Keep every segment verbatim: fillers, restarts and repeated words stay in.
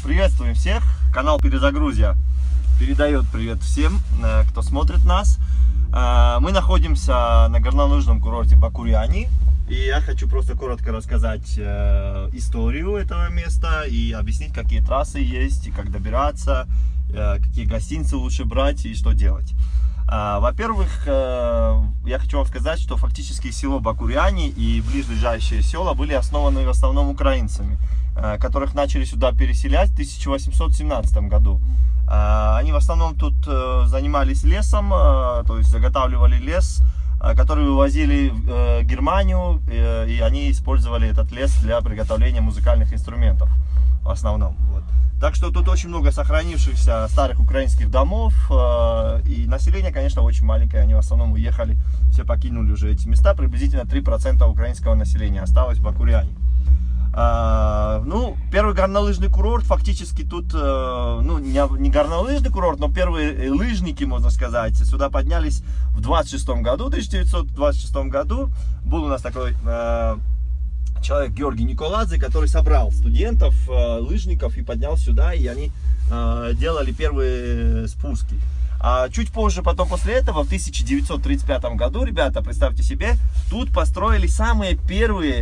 Приветствуем всех! Канал Перезагрузия передает привет всем, кто смотрит нас. Мы находимся на горнолыжном курорте Бакуряни. И я хочу просто коротко рассказать историю этого места и объяснить, какие трассы есть, и как добираться, какие гостиницы лучше брать и что делать. Во-первых, я хочу вам сказать, что фактически село Бакуряни и ближайшие села были основаны в основном украинцами, которых начали сюда переселять в тысяча восемьсот семнадцатом году. Они в основном тут занимались лесом, то есть заготавливали лес, который вывозили в Германию, и они использовали этот лес для приготовления музыкальных инструментов в основном. Вот. Так что тут очень много сохранившихся старых украинских домов, и население, конечно, очень маленькое, они в основном уехали, все покинули уже эти места, приблизительно три процента украинского населения осталось в Бакуряни. Uh, ну, первый горнолыжный курорт, фактически тут, uh, ну, не, не горнолыжный курорт, но первые лыжники, можно сказать, сюда поднялись в двадцать шестом году, тысяча девятьсот двадцать шестом году. Был у нас такой uh, человек Георгий Николадзе, который собрал студентов, uh, лыжников и поднял сюда, и они uh, делали первые спуски. А чуть позже, потом после этого, в тысяча девятьсот тридцать пятом году, ребята, представьте себе, тут построили самые первые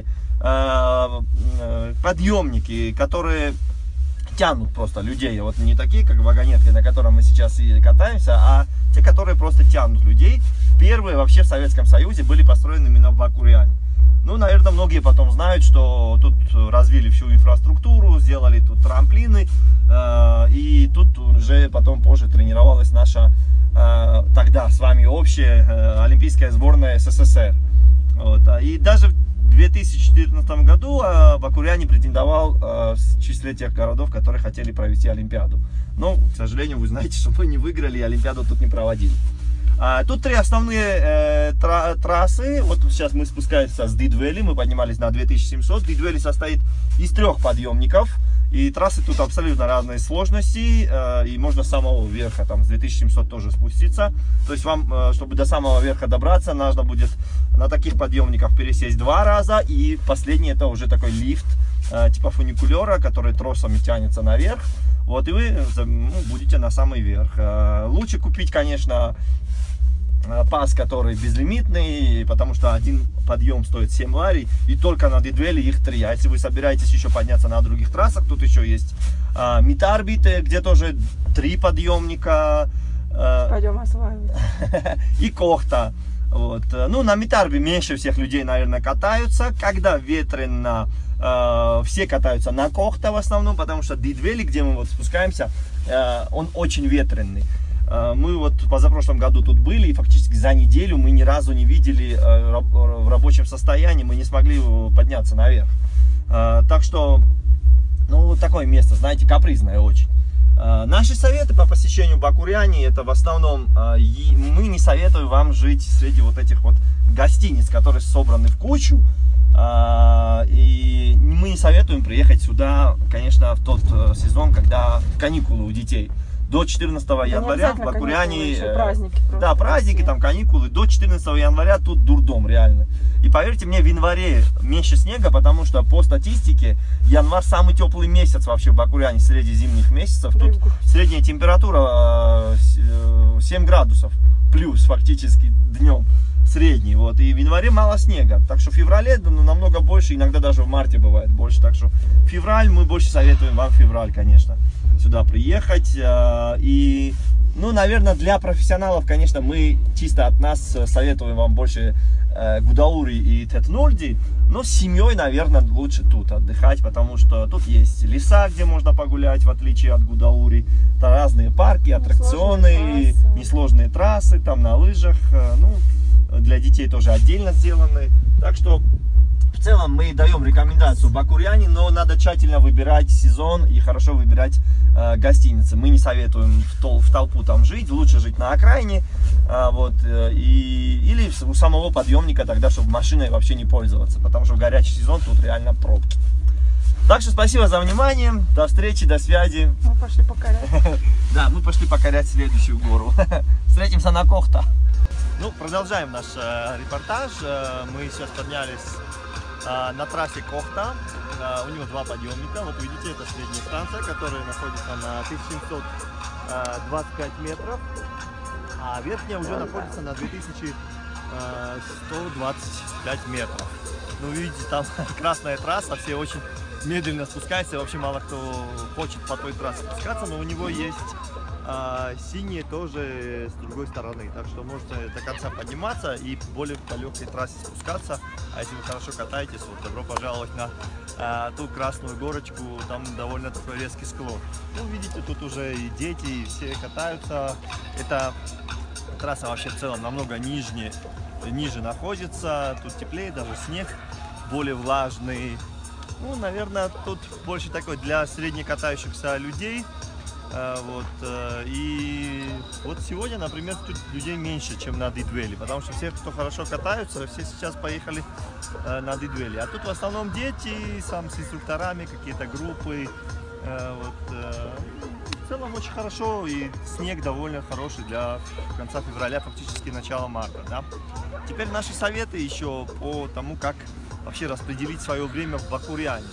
подъемники, которые тянут просто людей, вот не такие, как вагонетки, на котором мы сейчас и катаемся, а те, которые просто тянут людей. Первые вообще в Советском Союзе были построены именно в Бакуряни. Ну, наверное, многие потом знают, что тут развили всю инфраструктуру, сделали тут трамплины, и тут уже потом позже тренировалась наша тогда с вами общая олимпийская сборная СССР. Вот. И даже в две тысячи четырнадцатом году Бакуряни претендовал в числе тех городов, которые хотели провести Олимпиаду. Но, к сожалению, вы знаете, что мы не выиграли, и Олимпиаду тут не проводили. Тут три основные трассы. Вот сейчас мы спускаемся с Дидвели, мы поднимались на две тысячи семьсот. Дидвели состоит из трех подъемников. И трассы тут абсолютно разной сложности, и можно с самого верха, там, с две тысячи семьсот тоже спуститься. То есть вам, чтобы до самого верха добраться, нужно будет на таких подъемниках пересесть два раза. И последний это уже такой лифт, типа фуникулера, который тросами тянется наверх. Вот, и вы ну, будете на самый верх. Лучше купить, конечно, пас, который безлимитный, потому что один подъем стоит семь лари, и только на Дидвели их три. А если вы собираетесь еще подняться на других трассах, тут еще есть а, Митарбите, где тоже три подъемника. А, Пойдем осваивать. И Кохта. Вот. Ну, на Митарбе меньше всех людей, наверное, катаются. Когда ветрено, э, все катаются на Кохта в основном, потому что Дидвели, где мы вот спускаемся, э, он очень ветреный. Мы вот позапрошлом году тут были, и фактически за неделю мы ни разу не видели в рабочем состоянии, мы не смогли подняться наверх. Так что, ну, такое место, знаете, капризное очень. Наши советы по посещению Бакуряни, это в основном, мы не советуем вам жить среди вот этих вот гостиниц, которые собраны в кучу. И мы не советуем приехать сюда, конечно, в тот сезон, когда каникулы у детей. До четырнадцатого января в Бакуряни, праздники, да, праздники, там каникулы, до четырнадцатого января тут дурдом реально. И поверьте мне, в январе меньше снега, потому что по статистике январь самый теплый месяц вообще в Бакуряни среди зимних месяцев. Тут средняя температура семь градусов плюс фактически днем средний, вот, и в январе мало снега, так что в феврале ну, намного больше, иногда даже в марте бывает больше, так что февраль, мы больше советуем вам февраль, конечно, сюда приехать. И, ну, наверное, для профессионалов, конечно, мы чисто от нас советуем вам больше Гудаури и Тетнольди, но с семьей, наверное, лучше тут отдыхать, потому что тут есть леса, где можно погулять, в отличие от Гудаури, это разные парки, аттракционы, несложные трассы, там на лыжах, ну, для детей тоже отдельно сделаны. Так что в целом мы даем рекомендацию Бакуряни, но надо тщательно выбирать сезон и хорошо выбирать э, гостиницы. Мы не советуем в, тол в толпу там жить, лучше жить на окраине, э, вот, э, и, или у самого подъемника тогда, чтобы машиной вообще не пользоваться, потому что в горячий сезон тут реально пробки. Так что спасибо за внимание, до встречи, до связи. Мы пошли покорять. Да, мы пошли покорять следующую гору. Встретимся на Кохта. Ну, продолжаем наш э, репортаж. Э, мы сейчас поднялись а, на трассе Кохта. А, у него два подъемника. Вот видите, это средняя станция, которая находится на тысяча семьсот двадцать пять метров. А верхняя уже находится на две тысячи сто двадцать пять метров. Ну, видите, там красная трасса, все очень медленно спускаются. Вообще мало кто хочет по той трассе спускаться, но у него есть а, синие тоже с другой стороны. Так что можете до конца подниматься и более по легкой трассе спускаться. А если вы хорошо катаетесь, вот, добро пожаловать на а, ту красную горочку. Там довольно такой резкий склон. Ну, видите, тут уже и дети, и все катаются. Это трасса вообще в целом намного ниже, ниже находится. Тут теплее, даже снег более влажный. Ну, наверное, тут больше такой для среднекатающихся людей. Вот. И вот сегодня, например, тут людей меньше, чем на Дидвели, потому что все, кто хорошо катаются, все сейчас поехали на Дидвели. А тут в основном дети, сам с инструкторами, какие-то группы. Вот. В целом очень хорошо, и снег довольно хороший для конца февраля, фактически начала марта. Да? Теперь наши советы еще по тому, как вообще распределить свое время в Бакуряне.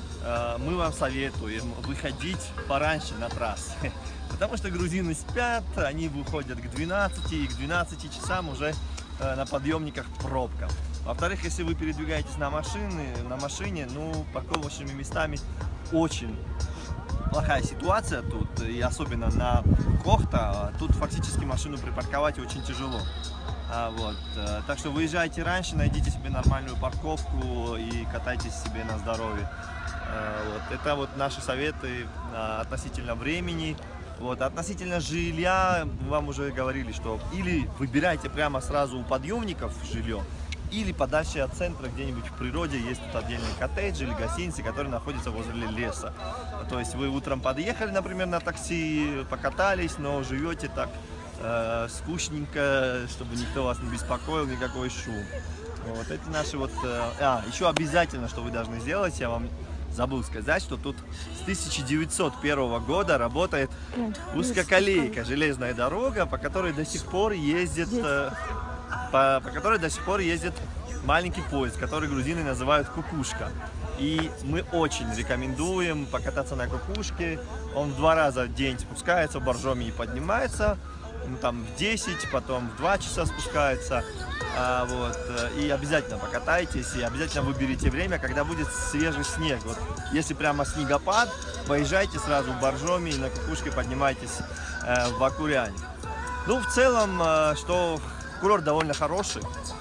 Мы вам советуем выходить пораньше на трассы, потому что грузины спят, они выходят к двенадцати, и к двенадцати часам уже на подъемниках пробка. Во-вторых, если вы передвигаетесь на машине, на машине, ну, парковочными местами очень плохая ситуация тут, и особенно на Кохта, тут фактически машину припарковать очень тяжело. А, вот. Так что выезжайте раньше, найдите себе нормальную парковку и катайтесь себе на здоровье. Вот. Это вот наши советы относительно времени. Вот. Относительно жилья, вам уже говорили, что или выбирайте прямо сразу у подъемников жилье, или подальше от центра, где-нибудь в природе, есть тут отдельные коттеджи или гостиницы, которые находятся возле леса. То есть вы утром подъехали, например, на такси, покатались, но живете так э, скучненько, чтобы никто вас не беспокоил, никакой шум. Вот эти наши вот... Э, а, еще обязательно, что вы должны сделать, я вам забыл сказать, что тут с тысяча девятьсот первого года работает узкоколейка, железная дорога, по которой до сих пор ездит... Э, По, по которой до сих пор ездит маленький поезд, который грузины называют кукушка. И мы очень рекомендуем покататься на кукушке. Он в два раза в день спускается в Боржоми и поднимается. Ну, там в десять, потом в два часа спускается. А, вот, и обязательно покатайтесь, и обязательно выберите время, когда будет свежий снег. Вот, если прямо снегопад, поезжайте сразу в Боржоми и на кукушке поднимайтесь э, в Бакуряне. Ну, в целом, э, что... Курорт довольно хороший.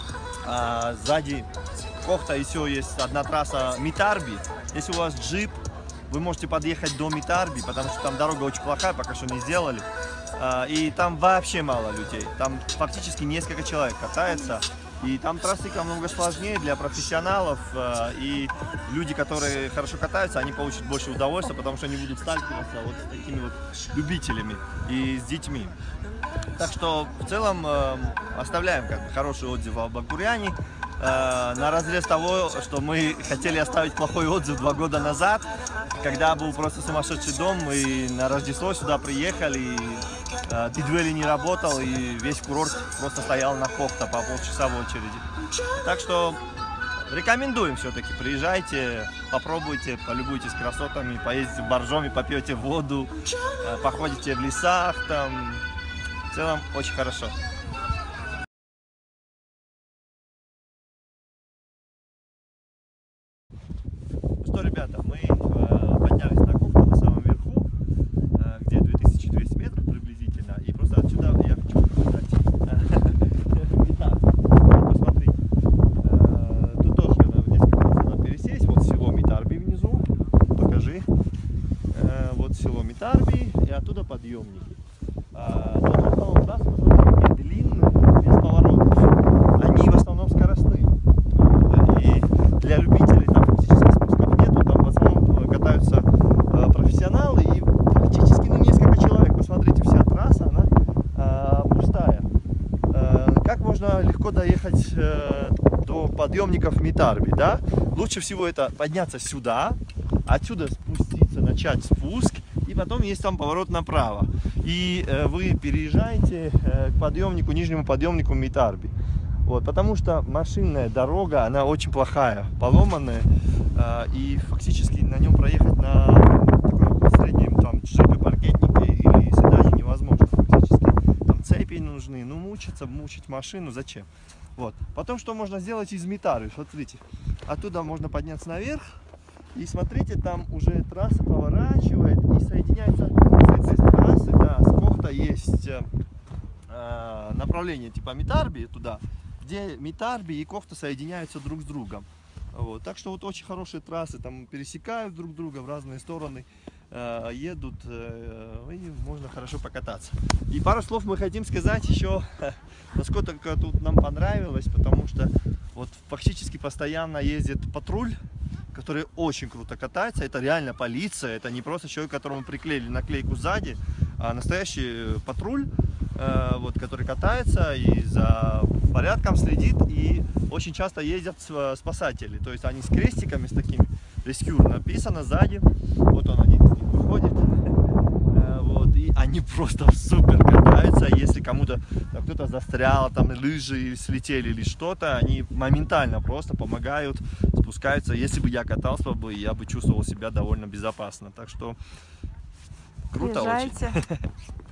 А, сзади Кохта еще есть одна трасса Митарби. Если у вас джип, вы можете подъехать до Митарби, потому что там дорога очень плохая, пока что не сделали. А, и там вообще мало людей. Там фактически несколько человек катается. И там трассы намного сложнее для профессионалов. А, и люди, которые хорошо катаются, они получат больше удовольствия, потому что они будут сталкиваться вот с такими вот любителями и с детьми. Так что в целом э, оставляем как бы хороший отзыв о Бакуряне. Э, на разрез того, что мы хотели оставить плохой отзыв два года назад, когда был просто сумасшедший дом, и на Рождество сюда приехали, и э, Дидвели не работал, и весь курорт просто стоял на Кохта по полчаса в очереди. Так что рекомендуем все-таки, приезжайте, попробуйте, полюбуйтесь красотами, поездите в Боржоми, попьете воду, э, походите в лесах там. В целом очень хорошо. Что, ребята, мы э, поднялись на Кохту на самом верху, э, где две тысячи двести метров приблизительно, и просто отсюда я хочу показать вид. Посмотрите, э, тут тоже несколько раз надо пересесть. Вот село Митарби внизу, покажи. Э, вот село Митарби, и оттуда подъемники. А, трассы, посмотрите, длинные, без поворотов. Они в основном скоростные. И для любителей там фактически спусков нету, там в основном катаются а, профессионалы и фактически ну, несколько человек. Посмотрите, вся трасса, она а, пустая. А, как можно легко доехать а, до подъемников Митарби, да? Лучше всего это подняться сюда, отсюда спуститься, начать спуск, и потом есть там поворот направо. И э, вы переезжаете э, к подъемнику, нижнему подъемнику Митарби. Вот, потому что машинная дорога, она очень плохая, поломанная, э, и фактически на нем проехать на такой среднем там джипе, паркетнике или седане невозможно фактически. Там цепи нужны, ну мучиться, мучить машину, зачем? Вот. Потом что можно сделать из Митары? Смотрите, оттуда можно подняться наверх, и смотрите, там уже трасса поворачивает и соединяется с этой трассы, да, с Кохта есть э, направление типа Митарби туда, где Митарби и Кохта соединяются друг с другом. Вот. Так что вот очень хорошие трассы, там пересекают друг друга в разные стороны, э, едут, э, и можно хорошо покататься. И пару слов мы хотим сказать еще, насколько тут нам понравилось, потому что вот фактически постоянно ездит патруль, который очень круто катается. Это реально полиция, это не просто человек, которому приклеили наклейку сзади, а настоящий патруль, э, вот, который катается и за порядком следит, и очень часто ездят спасатели, то есть они с крестиками, с такими, rescue написано сзади, вот он, они выходят, э, вот, и они просто супер катаются. Если кому-то кто-то застрял, там лыжи слетели или что-то, они моментально просто помогают, спускаются. Если бы я катался бы, я бы чувствовал себя довольно безопасно, так что круто очень.